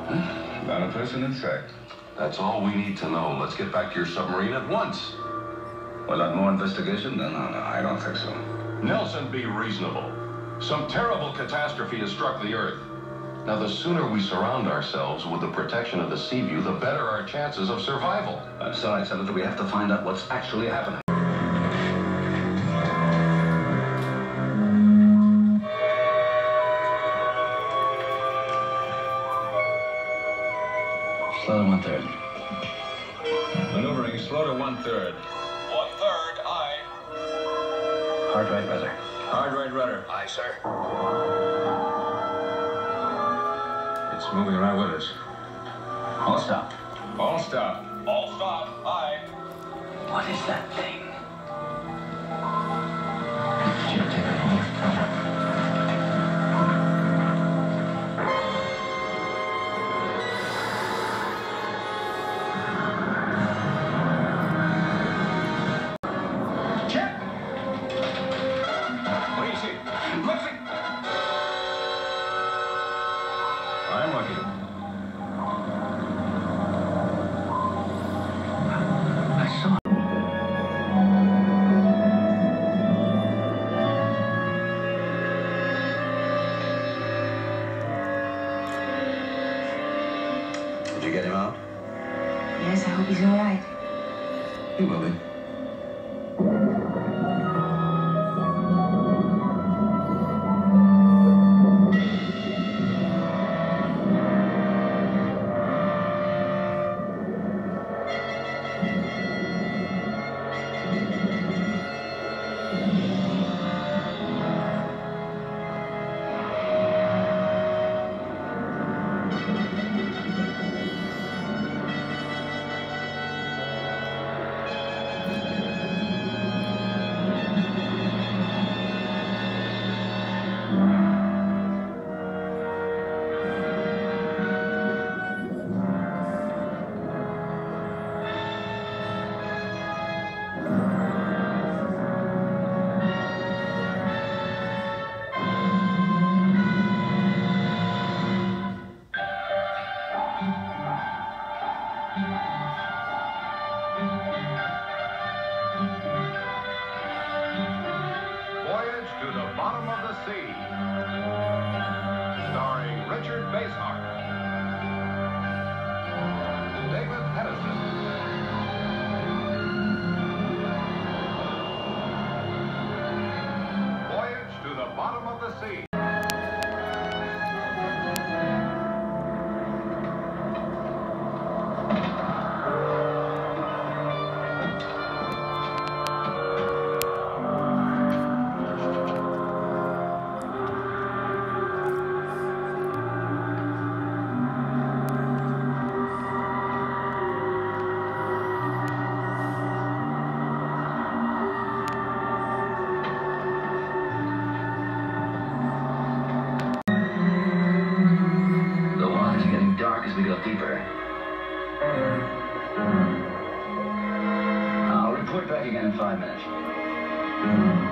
Not a person in sight. That's all we need to know. Let's get back to your submarine at once. Well, not more investigation? No, I don't think so. Nelson, be reasonable. Some terrible catastrophe has struck the Earth. Now, the sooner we surround ourselves with the protection of the sea view, the better our chances of survival. I'm sorry, Senator. We have to find out what's actually happening. Slow to 1/3. Maneuvering slow to 1/3. 1/3, aye. Hard right rudder. Hard right rudder. Aye, sir. It's moving right with us. All stop. All stop. All stop, aye. What is that thing? Check! What do you see? Looking! I'm looking. I saw it. Did you get him out? Yes, I hope he's all right. He will be. Voyage to the Bottom of the Sea. Starring Richard Basehart. David Edison. Voyage to the Bottom of the Sea. As we go deeper. I'll report back again in 5 minutes.